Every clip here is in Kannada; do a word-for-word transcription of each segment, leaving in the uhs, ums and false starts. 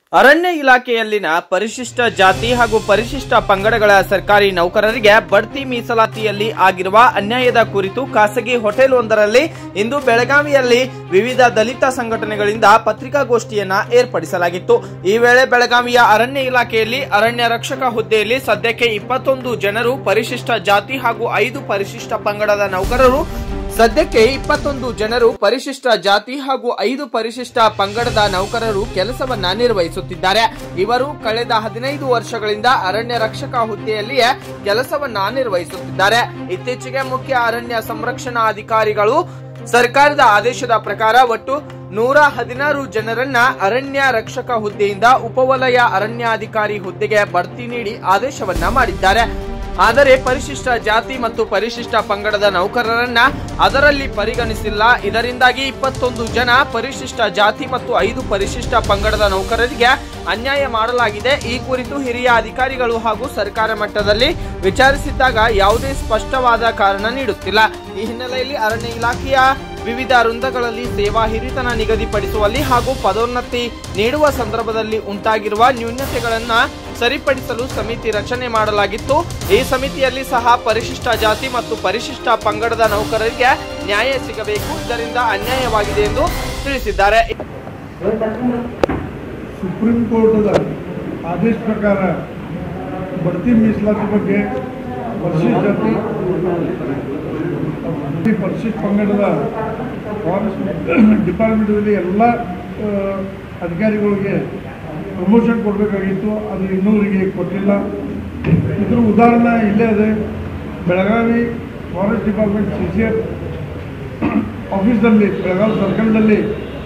ಅರಣ್ಯ ಇಲಾಖೆಯಲ್ಲಿನ ಪರಿಶಿಷ್ಟ ಜಾತಿ ಹಾಗೂ ಪರಿಶಿಷ್ಟ ಪಂಗಡಗಳ ಸರ್ಕಾರಿ ನೌಕರರಿಗೆ ಬಡ್ತಿ ಮೀಸಲಾತಿಯಲ್ಲಿ ಆಗಿರುವ ಅನ್ಯಾಯದ ಕುರಿತು ಖಾಸಗಿ ಹೋಟೆಲ್ ಒಂದರಲ್ಲಿ ಇಂದು ಬೆಳಗಾವಿಯಲ್ಲಿ ವಿವಿಧ ದಲಿತ ಸಂಘಟನೆಗಳಿಂದ ಪತ್ರಿಕಾಗೋಷ್ಠಿಯನ್ನ ಏರ್ಪಡಿಸಲಾಗಿತ್ತು. ಈ ವೇಳೆ ಬೆಳಗಾವಿಯ ಅರಣ್ಯ ಇಲಾಖೆಯಲ್ಲಿ ಅರಣ್ಯ ರಕ್ಷಕ ಹುದ್ದೆಯಲ್ಲಿ ಸದ್ಯಕ್ಕೆ ಇಪ್ಪತ್ತೊಂದು ಜನರು ಪರಿಶಿಷ್ಟ ಜಾತಿ ಹಾಗೂ ಐದು ಪರಿಶಿಷ್ಟ ಪಂಗಡದ ನೌಕರರು ಸದ್ಯಕ್ಕೆ ಇಪ್ಪತ್ತೊಂದು ಜನರು ಪರಿಶಿಷ್ಟ ಜಾತಿ ಹಾಗೂ ಐದು ಪರಿಶಿಷ್ಟ ಪಂಗಡದ ನೌಕರರು ಕೆಲಸವನ್ನ ನಿರ್ವಹಿಸುತ್ತಿದ್ದಾರೆ. ಇವರು ಕಳೆದ ಹದಿನೈದು ವರ್ಷಗಳಿಂದ ಅರಣ್ಯ ರಕ್ಷಕ ಹುದ್ದೆಯಲ್ಲಿಯೇ ಕೆಲಸವನ್ನ ನಿರ್ವಹಿಸುತ್ತಿದ್ದಾರೆ. ಇತ್ತೀಚೆಗೆ ಮುಖ್ಯ ಅರಣ್ಯ ಸಂರಕ್ಷಣಾ ಅಧಿಕಾರಿಗಳು ಸರ್ಕಾರದ ಆದೇಶದ ಪ್ರಕಾರ ಒಟ್ಟು ನೂರ ಹದಿನಾರು ಜನರನ್ನ ಅರಣ್ಯ ರಕ್ಷಕ ಹುದ್ದೆಯಿಂದ ಉಪವಲಯ ಅರಣ್ಯಾಧಿಕಾರಿ ಹುದ್ದೆಗೆ ಬಡ್ತಿ ನೀಡಿ ಆದೇಶವನ್ನ ಮಾಡಿದ್ದಾರೆ. ಆದರೆ ಪರಿಶಿಷ್ಟ ಜಾತಿ ಮತ್ತು ಪರಿಶಿಷ್ಟ ಪಂಗಡದ ನೌಕರರನ್ನ ಅದರಲ್ಲಿ ಪರಿಗಣಿಸಿಲ್ಲ. ಇದರಿಂದಾಗಿ ಇಪ್ಪತ್ತೊಂದು ಜನ ಪರಿಶಿಷ್ಟ ಜಾತಿ ಮತ್ತು ಐದು ಪರಿಶಿಷ್ಟ ಪಂಗಡದ ನೌಕರರಿಗೆ ಅನ್ಯಾಯ ಮಾಡಲಾಗಿದೆ. ಈ ಕುರಿತು ಹಿರಿಯ ಅಧಿಕಾರಿಗಳು ಹಾಗೂ ಸರ್ಕಾರ ಮಟ್ಟದಲ್ಲಿ ವಿಚಾರಿಸಿದ್ದಾಗ ಯಾವುದೇ ಸ್ಪಷ್ಟವಾದ ಕಾರಣ ನೀಡುತ್ತಿಲ್ಲ. ಈ ಹಿನ್ನೆಲೆಯಲ್ಲಿ ಅರಣ್ಯ ಇಲಾಖೆಯ ವಿವಿಧ ವೃಂದಗಳಲ್ಲಿ ಸೇವಾ ಹಿರಿತನ ನಿಗದಿಪಡಿಸುವಲ್ಲಿ ಹಾಗೂ ಪದೋನ್ನತಿ ನೀಡುವ ಸಂದರ್ಭದಲ್ಲಿ ಉಂಟಾಗಿರುವ ನ್ಯೂನತೆಗಳನ್ನು ಸರಿಪಡಿಸಲು ಸಮಿತಿ ರಚನೆ ಮಾಡಲಾಗಿತ್ತು. ಈ ಸಮಿತಿಯಲ್ಲಿ ಸಹ ಪರಿಶಿಷ್ಟ ಜಾತಿ ಮತ್ತು ಪರಿಶಿಷ್ಟ ಪಂಗಡದ ನೌಕರರಿಗೆ ನ್ಯಾಯ ಸಿಗಬೇಕು, ಇದರಿಂದ ಅನ್ಯಾಯವಾಗಿದೆ ಎಂದು ತಿಳಿಸಿದ್ದಾರೆ. ಸುಪ್ರೀಂ ಕೋರ್ಟ್ ಆದೇಶ ಪ್ರಕಾರ ಬಡ್ತಿ ಮೀಸಲಾತಿ ಬಗ್ಗೆ ಪರಿಶಿಷ್ಟ ಜಾತಿ ಪರಿಶಿಷ್ಟ ಪಂಗಡದ ಫಾರೆಸ್ಟ್ ಡಿಪಾರ್ಟ್ಮೆಂಟಲ್ಲಿ ಎಲ್ಲ ಅಧಿಕಾರಿಗಳಿಗೆ ಪ್ರಮೋಷನ್ ಕೊಡಬೇಕಾಗಿತ್ತು. ಅದು ಇನ್ನೂರಿಗೆ ಕೊಟ್ಟಿಲ್ಲ. ಇದ್ರ ಉದಾಹರಣೆ ಇಲ್ಲೇ ಅದೇ Belagavi forest department C C F ಆಫೀಸ್ನಲ್ಲಿ ಬೆಳಗಾವಿ ಸರ್ಕಲ್ನಲ್ಲಿ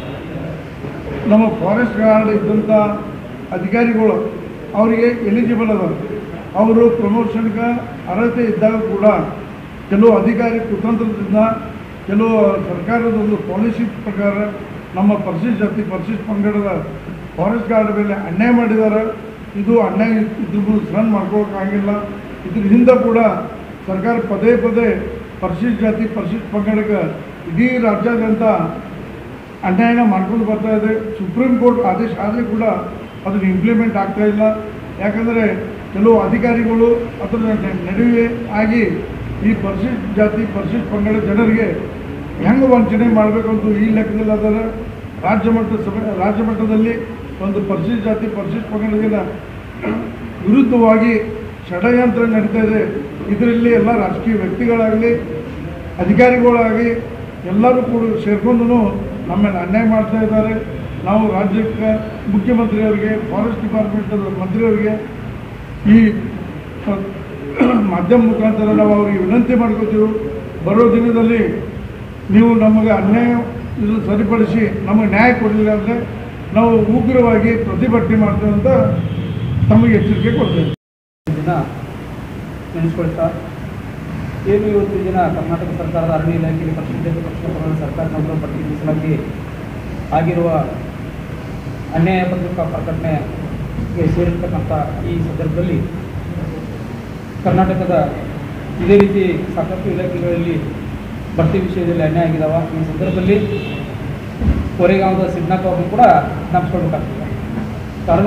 ನಮ್ಮ ಫಾರೆಸ್ಟ್ ಗಾರ್ಡ್ ಇದ್ದಂಥ ಅಧಿಕಾರಿಗಳು ಅವರಿಗೆ ಎಲಿಜಿಬಲ್ ಅದ. ಅವರು ಪ್ರಮೋಷನ್ಗೆ ಅರ್ಹತೆ ಇದ್ದಾಗ ಕೂಡ ಕೆಲವು ಅಧಿಕಾರಿ ಕುತಂತ್ರದಿಂದ ಕೆಲವು ಸರ್ಕಾರದ ಒಂದು ಪಾಲಿಸಿ ಪ್ರಕಾರ ನಮ್ಮ ಪರಿಶಿಷ್ಟ ಜಾತಿ ಪರಿಶಿಷ್ಟ ಪಂಗಡದ ಫಾರೆಸ್ಟ್ ಗಾರ್ಡ್ ಮೇಲೆ ಅನ್ಯಾಯ ಮಾಡಿದ್ದಾರೆ. ಇದು ಅನ್ಯಾಯ ಇದ್ರೂ ಸಹನ ಮಾಡ್ಕೋಕ್ಕಾಗಿಲ್ಲ. ಇದ್ರ ಹಿಂದೆ ಕೂಡ ಸರ್ಕಾರ ಪದೇ ಪದೇ ಪರಿಶಿಷ್ಟ ಜಾತಿ ಪರಿಶಿಷ್ಟ ಪಂಗಡಕ್ಕೆ ಇಡೀ ರಾಜ್ಯಾದ್ಯಂತ ಅನ್ಯಾಯನ ಮಾಡ್ಕೊಂಡು ಬರ್ತಾ ಇದೆ. ಸುಪ್ರೀಂ ಕೋರ್ಟ್ ಆದೇಶ ಆದರೆ ಕೂಡ ಅದನ್ನು ಇಂಪ್ಲಿಮೆಂಟ್ ಆಗ್ತಾ ಇಲ್ಲ. ಯಾಕಂದರೆ ಕೆಲವು ಅಧಿಕಾರಿಗಳು ಅದರ ನಡುವೆ ಆಗಿ ಈ ಪರಿಶಿಷ್ಟ ಜಾತಿ ಪರಿಶಿಷ್ಟ ಪಂಗಡ ಜನರಿಗೆ ಹೆಂಗೆ ವಂಚನೆ ಮಾಡಬೇಕಂತೂ ಈ ಲೆಕ್ಕದಲ್ಲಿ ಅದರ ರಾಜ್ಯ ಮಟ್ಟ ಸಭೆ ರಾಜ್ಯ ಮಟ್ಟದಲ್ಲಿ ಒಂದು ಪರಿಶಿಷ್ಟ ಜಾತಿ ಪರಿಶಿಷ್ಟ ಪಂಗಡಗಳ ವಿರುದ್ಧವಾಗಿ ಷಡ್ಯಂತ್ರ ನಡೀತಾ ಇದೆ. ಇದರಲ್ಲಿ ಎಲ್ಲ ರಾಜಕೀಯ ವ್ಯಕ್ತಿಗಳಾಗಲಿ ಅಧಿಕಾರಿಗಳಾಗಲಿ ಎಲ್ಲರೂ ಕೂಡ ಸೇರ್ಕೊಂಡು ನಮ್ಮಲ್ಲಿ ಅನ್ಯಾಯ ಮಾಡ್ತಾ ಇದ್ದಾರೆ. ನಾವು ರಾಜ್ಯಕ್ಕೆ ಮುಖ್ಯಮಂತ್ರಿಯವರಿಗೆ ಫಾರೆಸ್ಟ್ ಡಿಪಾರ್ಟ್ಮೆಂಟ್ ಮಂತ್ರಿಯವರಿಗೆ ಈ ಮಾಧ್ಯಮ ಮುಖಾಂತರ ನಾವು ಅವರಿಗೆ ವಿನಂತಿ ಮಾಡ್ಕೋತೀವಿ. ಬರೋ ದಿನದಲ್ಲಿ ನೀವು ನಮಗೆ ಅನ್ಯಾಯ ಇದು ಸರಿಪಡಿಸಿ ನಮಗೆ ನ್ಯಾಯ ಕೊಡಲಿಲ್ಲ ಅಂದರೆ ನಾವು ಉಗ್ರವಾಗಿ ಪ್ರತಿಭಟನೆ ಮಾಡ್ತೇವೆ ಅಂತ ತಮಗೆ ಎಚ್ಚರಿಕೆ ಕೊಡ್ತೇವೆ. ದಿನ ನೆನೆಸ್ಕೊಳ್ತಾ ಏನು ಇವತ್ತು ದಿನ ಕರ್ನಾಟಕ ಸರ್ಕಾರದ ಅರಣ್ಯ ಇಲಾಖೆಯಲ್ಲಿ ಪರಿಶಿಷ್ಟ ಪಕ್ಷದ ಸರ್ಕಾರಿ ನೌಕರರ ಪಟ್ಟಿ ಮೀಸಲಾತಿ ಆಗಿರುವ ಅನ್ಯಾಯ ಪತ್ರಿಕಾ ಪ್ರಕಟಣೆಗೆ ಸೇರಿರ್ತಕ್ಕಂಥ ಈ ಸಂದರ್ಭದಲ್ಲಿ ಕರ್ನಾಟಕದ ಇದೇ ರೀತಿ ಸಾಕಷ್ಟು ಇಲಾಖೆಗಳಲ್ಲಿ ಭರ್ತಿ ವಿಷಯದಲ್ಲಿ ಅನ್ಯಾಯ ಆಗಿದ್ದಾವೆ. ಈ ಸಂದರ್ಭದಲ್ಲಿ ಕೊರೆಗಾಂವದ ಸಿದ್ನಾಥ್ ಅವ್ರನ್ನು ಕೂಡ ನೆನಪಿಸ್ಕೊಳ್ಬೇಕಾಗ್ತದೆ. ಕಾರಣ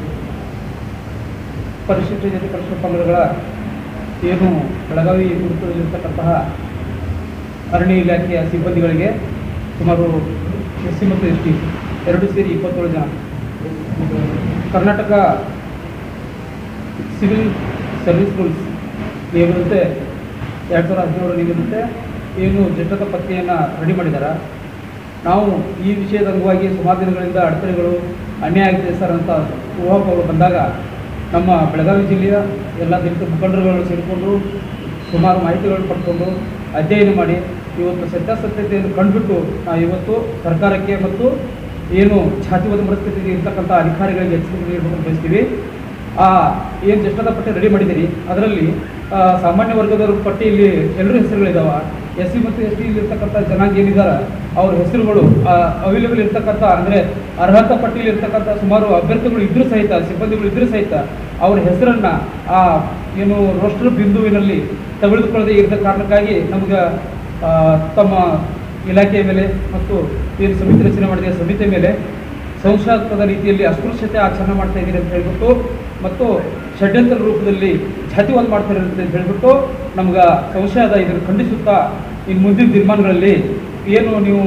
ಪರಿಶಿಷ್ಟ ಜಾತಿ ಪರಿಶಿಷ್ಟ ಪಂಗಡಗಳ ಏನು ಬೆಳಗಾವಿ ಗುರುತಲ್ಲಿರ್ತಕ್ಕಂತಹ ಅರಣ್ಯ ಇಲಾಖೆಯ ಸಿಬ್ಬಂದಿಗಳಿಗೆ ಸುಮಾರು ಎಸ್ ಸಿ ಮತ್ತು ಎಸ್ ಟಿ ಎರಡು ಸೇರಿ ಇಪ್ಪತ್ತೇಳು ಜನ ಕರ್ನಾಟಕ ಸಿವಿಲ್ ಸರ್ವಿಸ್ ರೂಲ್ಸ್ ನಿಯಮದಂತೆ ಎರಡು ಸಾವಿರದ ಹದಿನೇಳರ ನಿಯಮದಂತೆ ಏನು ಜಟ್ಟದ ಪತ್ತೆಯನ್ನು ರೆಡಿ ಮಾಡಿದ್ದಾರೆ. ನಾವು ಈ ವಿಷಯದ ಅಂಗವಾಗಿ ಸುಮಾರು ದಿನಗಳಿಂದ ಅಡೆತಡೆಗಳು ಅನ್ಯಾಯ ಆಗಿದೆ ಸರ್ ಅಂತ ಊಹಾಪೋಹಗಳು ಬಂದಾಗ ನಮ್ಮ ಬೆಳಗಾವಿ ಜಿಲ್ಲೆಯ ಎಲ್ಲ ದಲಿತ ಮುಖಂಡರುಗಳು ಸೇರಿಕೊಂಡು ಸುಮಾರು ಮಾಹಿತಿಗಳನ್ನು ಪಡ್ಕೊಂಡು ಅಧ್ಯಯನ ಮಾಡಿ ಇವತ್ತು ಸತ್ಯಾಸತ್ಯತೆಯನ್ನು ಕಂಡುಬಿಟ್ಟು ನಾವು ಇವತ್ತು ಸರ್ಕಾರಕ್ಕೆ ಮತ್ತು ಏನು ಜಾತಿವಾದ ಮನಸ್ಥಿತಿಗೆ ಇರ್ತಕ್ಕಂಥ ಅಧಿಕಾರಿಗಳಿಗೆ ಎಚ್ಚರಿಕೆ ನೀಡಬೇಕು ಬಯಸ್ತೀವಿ. ಆ ಏನು ಜಷ್ಟದ ಪಟ್ಟಿ ರೆಡಿ ಮಾಡಿದ್ದೀರಿ ಅದರಲ್ಲಿ ಸಾಮಾನ್ಯ ವರ್ಗದವ್ರ ಪಟ್ಟಿಯಲ್ಲಿ ಎಲ್ಲರ ಹೆಸರುಗಳಿದ್ದಾವೆ. ಎಸ್ ಸಿ ಮತ್ತು ಎಸ್ ಟಿ ಇರ್ತಕ್ಕಂಥ ಜನಾಂಗ ಏನಿದ್ದಾರೆ ಅವ್ರ ಹೆಸರುಗಳು ಅವೈಲೇಬಲ್ ಇರ್ತಕ್ಕಂಥ ಅಂದರೆ ಅರ್ಹತಾ ಪಟ್ಟಿಯಲ್ಲಿ ಇರ್ತಕ್ಕಂಥ ಸುಮಾರು ಅಭ್ಯರ್ಥಿಗಳು ಇದ್ರೂ ಸಹಿತ ಸಿಬ್ಬಂದಿಗಳು ಇದ್ರೂ ಸಹಿತ ಅವ್ರ ಹೆಸರನ್ನು ಆ ಏನು ರೋಸ್ಟರ್ ಬಿಂದುವಿನಲ್ಲಿ ತೆಗೆದುಕೊಳ್ಳದೆ ಇದ್ದ ಕಾರಣಕ್ಕಾಗಿ ನಮಗೆ ತಮ್ಮ ಇಲಾಖೆಯ ಮೇಲೆ ಮತ್ತು ಏನು ಸಮಿತಿ ರಚನೆ ಮಾಡಿದ ಸಮಿತಿಯ ಮೇಲೆ ಸಂಶಯಾಸ್ಪದ ರೀತಿಯಲ್ಲಿ ಅಸ್ಪೃಶ್ಯತೆ ಆಚರಣೆ ಮಾಡ್ತಾ ಇದ್ದೀರಿ ಅಂತ ಹೇಳ್ಬಿಟ್ಟು ಮತ್ತು ಷಡ್ಯಂತ್ರ ರೂಪದಲ್ಲಿ ಜಾತಿವಾದ ಮಾಡ್ತಾರೆ ಅಂತ ಹೇಳ್ಬಿಟ್ಟು ನಮ್ಗೆ ಸಂಶಯ ಅದ. ಇದನ್ನು ಖಂಡಿಸುತ್ತಾ ಇನ್ನು ಮುಂದಿನ ದಿನಮಾನಗಳಲ್ಲಿ ಏನು ನೀವು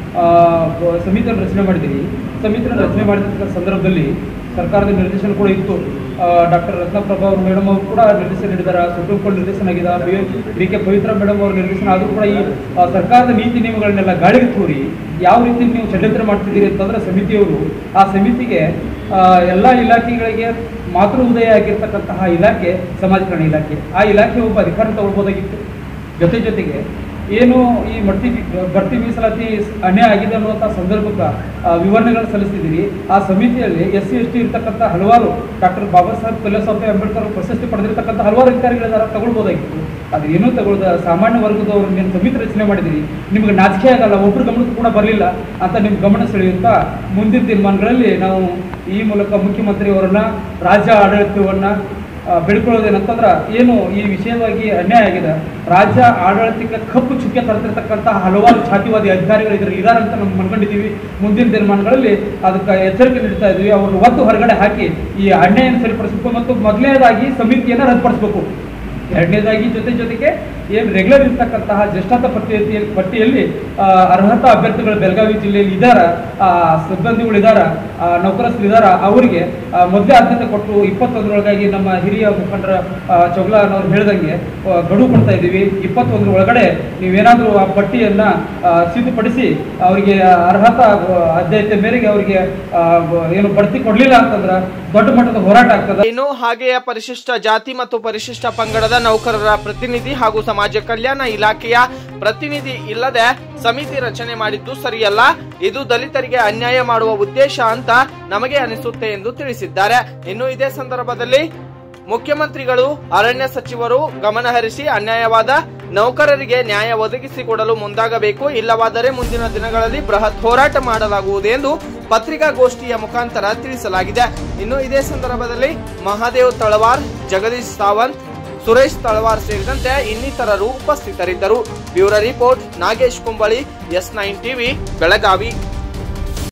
ಸಮಿತಿಯನ್ನು ರಚನೆ ಮಾಡಿದ್ದೀರಿ, ಸಮಿತಿಯನ್ನು ರಚನೆ ಮಾಡಿದ ಸಂದರ್ಭದಲ್ಲಿ ಸರ್ಕಾರದ ನಿರ್ದೇಶನ ಕೂಡ ಇತ್ತು. ಡಾಕ್ಟರ್ ರತ್ನಪ್ರಭಾ ಅವರು ಮೇಡಮ್ ಅವರು ಕೂಡ ನಿರ್ದೇಶನ ನೀಡಿದ್ದಾರೆ, ಸುಪ್ರೀಂ ಕೋರ್ಟ್ ನಿರ್ದೇಶನ ಆಗಿದೆ, ಬಿ ಕೆ ಪವಿತ್ರ ಮೇಡಮ್ ಅವರು ನಿರ್ದೇಶನ ಆದರೂ ಕೂಡ ಈ ಸರ್ಕಾರದ ನೀತಿ ನಿಯಮಗಳನ್ನೆಲ್ಲ ಗಾಳಿಗೆ ತೂರಿ ಯಾವ ರೀತಿ ನೀವು ಷಡ್ಯಂತ್ರ ಮಾಡ್ತಿದ್ದೀರಿ ಅಂತಂದ್ರೆ ಸಮಿತಿಯವರು ಆ ಸಮಿತಿಗೆ ಎಲ್ಲ ಇಲಾಖೆಗಳಿಗೆ ಮಾತೃ ಉದಯ ಆಗಿರ್ತಕ್ಕಂತಹ ಇಲಾಖೆ ಸಮಾಜ ಕಲ್ಯಾಣ ಇಲಾಖೆ, ಆ ಇಲಾಖೆ ಒಬ್ಬ ಅಧಿಕಾರ ತಗೊಳ್ಬೋದಾಗಿತ್ತು. ಜೊತೆ ಜೊತೆಗೆ ಏನು ಈ ಮಡ್ತಿ ಬಡ್ತಿ ಮೀಸಲಾತಿ ಅನ್ಯಾಯ ಆಗಿದೆ ಅನ್ನುವಂಥ ಸಂದರ್ಭಕ್ಕೆ ವಿವರಣೆಗಳನ್ನು ಸಲ್ಲಿಸ್ತಿದ್ದೀರಿ. ಆ ಸಮಿತಿಯಲ್ಲಿ ಎಸ್ ಸಿ ಎಸ್ ಟಿ ಇರ್ತಕ್ಕಂಥ ಹಲವಾರು ಡಾಕ್ಟರ್ ಬಾಬಾ ಸಾಹೇಬ್ ಫಿಲೋಸಫಿ ಅಂಬೇಡ್ಕರ್ ಪ್ರಶಸ್ತಿ ಪಡೆದಿರ್ತಕ್ಕಂಥ ಹಲವಾರು ಅಧಿಕಾರಿಗಳಿದ್ದಾರೆ, ತಗೊಳ್ಬೋದಾಗಿತ್ತು. ಅದು ಏನೂ ತಗೊಳ್ದ ಸಾಮಾನ್ಯ ವರ್ಗದವರು ನೀವು ಸಮಿತಿ ರಚನೆ ಮಾಡಿದಿರಿ, ನಿಮ್ಗೆ ನಾಚಿಕೆ ಆಗಲ್ಲ, ಒಬ್ಬರು ಗಮನಕ್ಕೂ ಕೂಡ ಬರಲಿಲ್ಲ ಅಂತ ನಿಮ್ಮ ಗಮನ ಸೆಳೆಯುತ್ತಾ ಮುಂದಿನ ತೀರ್ಮಾನಗಳಲ್ಲಿ ನಾವು ಈ ಮೂಲಕ ಮುಖ್ಯಮಂತ್ರಿಯವರನ್ನ ರಾಜ್ಯ ಆಡಳಿತವನ್ನು ಬೆಳ್ಕೊಳ್ಳೋದೇನಂತಂದ್ರೆ ಏನು ಈ ವಿಷಯವಾಗಿ ಅನ್ಯಾಯ ಆಗಿದೆ, ರಾಜ್ಯ ಆಡಳಿತಕ್ಕೆ ಕಪ್ಪು ಚುಕ್ಕೆ ತರ್ತಿರ್ತಕ್ಕಂತಹ ಹಲವಾರು ಜಾತಿವಾದಿ ಅಧಿಕಾರಿಗಳು ಇದರಲ್ಲಿ ಇದ್ದಾರೆ ಅಂತ ನಾವು ಮನ್ಕೊಂಡಿದ್ದೀವಿ. ಮುಂದಿನ ದಿನಮಾನಗಳಲ್ಲಿ ಅದಕ್ಕೆ ಎಚ್ಚರಿಕೆ ನೀಡ್ತಾ ಇದ್ದೀವಿ. ಅವ್ರನ್ನ ಒತ್ತು ಹೊರಗಡೆ ಹಾಕಿ ಈ ಅನ್ಯಾಯ ಸರಿಪಡಿಸಬೇಕು ಮತ್ತು ಮೊದಲನೇದಾಗಿ ಸಮಿತಿಯನ್ನು ರದ್ದುಪಡಿಸಬೇಕು. ಎರಡನೇದಾಗಿ ಜೊತೆ ಜೊತೆಗೆ ಏನು ರೆಗ್ಯುಲರ್ ಇರ್ತಕ್ಕಂತಹ ಜ್ಯೇಷ್ಠತಾ ಪಟ್ಟಿಯಲ್ಲಿ ಪಟ್ಟಿಯಲ್ಲಿ ಅರ್ಹತಾ ಅಭ್ಯರ್ಥಿಗಳು ಬೆಳಗಾವಿ ಜಿಲ್ಲೆಯಲ್ಲಿ ಇದ್ದಾರ, ಸಿಬ್ಬಂದಿಗಳು ಇದ್ದಾರ, ನೌಕರಸ್ಥರು ಇದ್ದಾರ, ಅವರಿಗೆ ಮೊದಲೇ ಆದ್ಯತೆ ಕೊಟ್ಟು ಇಪ್ಪತ್ತೊಂದರೊಳಗಾಗಿ ನಮ್ಮ ಹಿರಿಯ ಮುಖಂಡರ ಚೌಗ್ಲಾನವ್ರು ಹೇಳ್ದಂಗೆ ಗಡುವು ಕೊಡ್ತಾ ಇದ್ದೀವಿ. ಇಪ್ಪತ್ತೊಂದರ ಒಳಗಡೆ ನೀವೇನಾದರೂ ಆ ಪಟ್ಟಿಯನ್ನು ಸಿದ್ಧಪಡಿಸಿ ಅವರಿಗೆ ಅರ್ಹತಾ ಆದ್ಯತೆ ಮೇರೆಗೆ ಅವರಿಗೆ ಏನು ಬಡ್ತಿ ಕೊಡಲಿಲ್ಲ ಅಂತಂದ್ರೆ ದೊಡ್ಡ ಮಟ್ಟದ ಹೋರಾಟ ಆಗ್ತದೆ. ಇನ್ನು ಹಾಗೆಯೇ ಪರಿಶಿಷ್ಟ ಜಾತಿ ಮತ್ತು ಪರಿಶಿಷ್ಟ ಪಂಗಡದ ನೌಕರರ ಪ್ರತಿನಿಧಿ ಹಾಗೂ ಸಮಾಜ ಕಲ್ಯಾಣ ಇಲಾಖೆಯ ಪ್ರತಿನಿಧಿ ಇಲ್ಲದೆ ಸಮಿತಿ ರಚನೆ ಮಾಡಿದ್ದು ಸರಿಯಲ್ಲ, ಇದು ದಲಿತರಿಗೆ ಅನ್ಯಾಯ ಮಾಡುವ ಉದ್ದೇಶ ಅಂತ ನಮಗೆ ಅನಿಸುತ್ತೆ ಎಂದು ತಿಳಿಸಿದ್ದಾರೆ. ಇನ್ನು ಇದೇ ಸಂದರ್ಭದಲ್ಲಿ ಮುಖ್ಯಮಂತ್ರಿಗಳು ಅರಣ್ಯ ಸಚಿವರು ಗಮನಹರಿಸಿ ಅನ್ಯಾಯವಾದ ನೌಕರರಿಗೆ ನ್ಯಾಯ ಒದಗಿಸಿಕೊಡಲು ಮುಂದಾಗಬೇಕು, ಇಲ್ಲವಾದರೆ ಮುಂದಿನ ದಿನಗಳಲ್ಲಿ ಬೃಹತ್ ಹೋರಾಟ ಮಾಡಲಾಗುವುದು ಎಂದು ಪತ್ರಿಕಾಗೋಷ್ಠಿಯ ಮುಖಾಂತರ ತಿಳಿಸಲಾಗಿದೆ. ಇನ್ನು ಇದೇ ಸಂದರ್ಭದಲ್ಲಿ ಮಹಾದೇವ್ ತಳವಾರ್, ಜಗದೀಶ್ ಸಾವಂತ್, ಸುರೇಶ್ ತಳವಾರ್ ಸೇರಿದಂತೆ ಇನ್ನಿತರರು ಉಪಸ್ಥಿತರಿದ್ದರು. Bureau report Nagesh Kumbali, S nine TV, Belagavi.